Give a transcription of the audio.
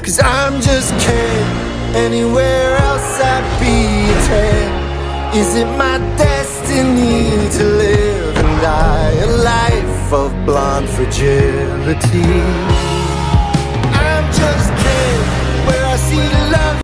'cause I'm just kid. Anywhere else I'd be a 10. Is it my destiny to live and die a life of blonde fragility? I'm just kid, where I see